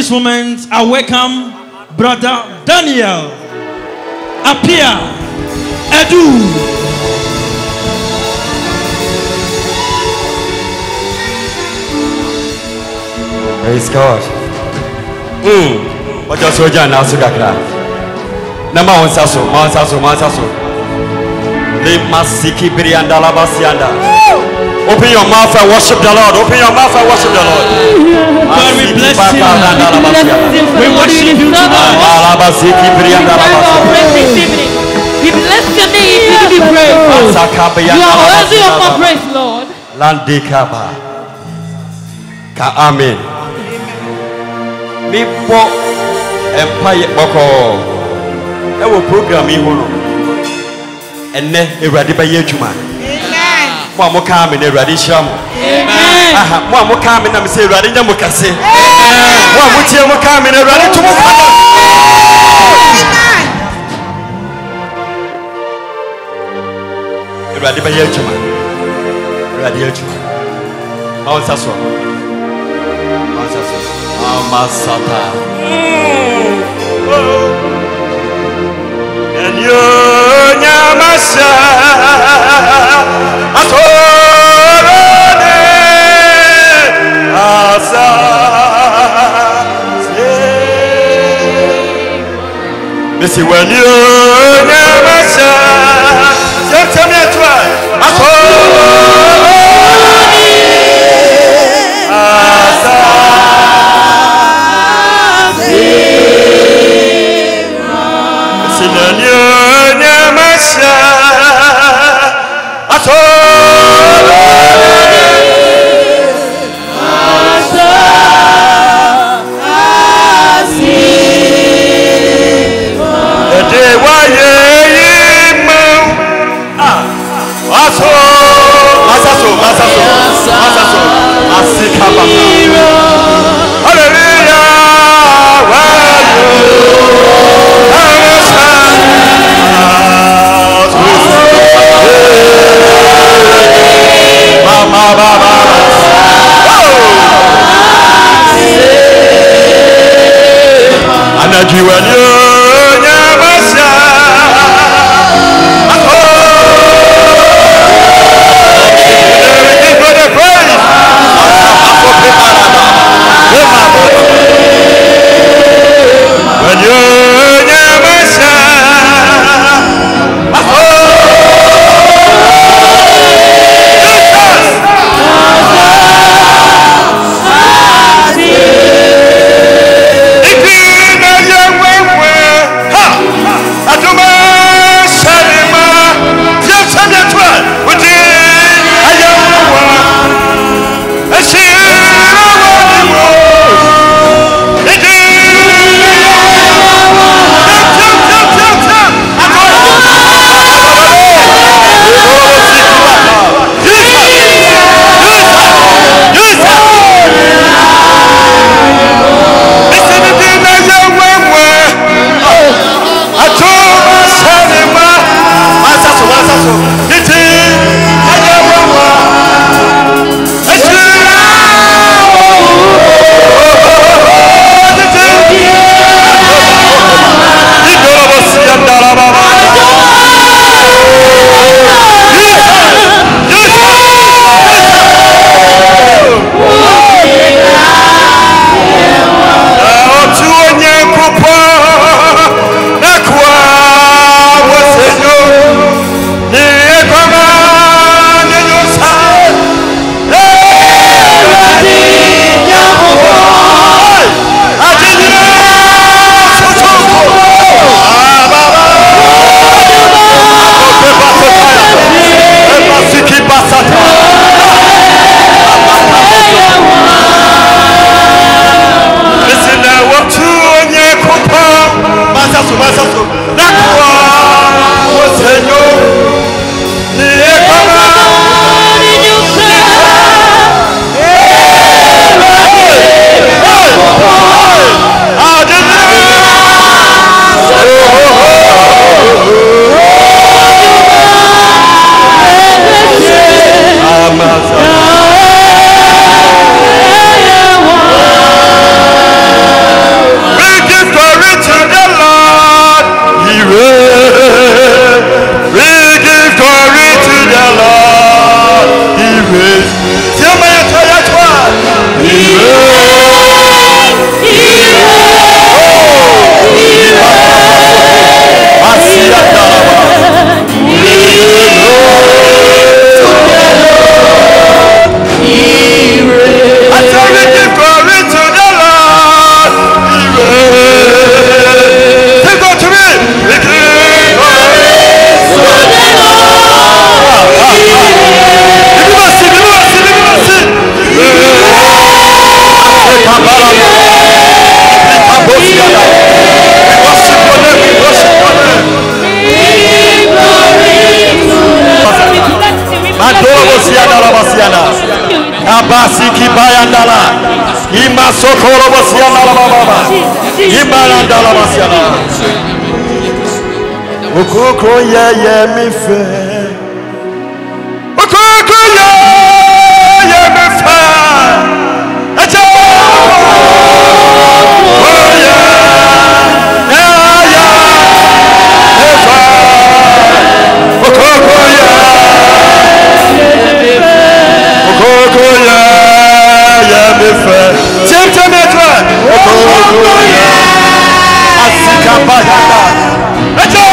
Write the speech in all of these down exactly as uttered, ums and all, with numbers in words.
this moment, I welcome Brother Daniel Apia Edu. Praise God. Hmm. What just so now so kakra. Number one saso, one saso, one saso. Le masiki brianda la basianda. Open your mouth and worship the Lord. Open your mouth and worship the Lord. God, we bless you. We worship you tonight. We bless your name. We give you praise. You are worthy of our praise, Lord. Landikaba. Ka amen. Me po empire boko. E wo program yi hono. Enne Ewurade ba ye adwuma. Mo amoka me na Ewurade hyiam. Amen. Aha, mo amoka me na me se Ewurade nya mo kase. Mo amotie mo ka me na Ewurade to mo fa. Ewurade ba ye adwuma. Ewurade ye adwuma. Ma won saso. Ma won saso. Mama sata. And you nyamasa atorone asa Missy when you nyamasa tell me try atorone asa Missy when you Rabasi kibayandala. Ima sokoro basiana la baba. Ima landala basiana. Okoko ye ye mi fe. Okoko ye ye mi fe. Acha. Oh yeah. Yeah yeah. Efa. Okoko ye. Okoko ye ye mi fe. Tiens tiens mes frères. Okoko ye. Asika bayanda. Acha.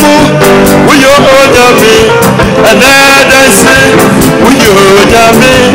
Another sin, we are